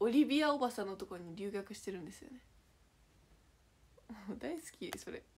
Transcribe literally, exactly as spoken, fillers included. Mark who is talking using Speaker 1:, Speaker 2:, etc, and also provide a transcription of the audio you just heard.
Speaker 1: オリビアおばさんのところに留学してるんですよね大好きそれ。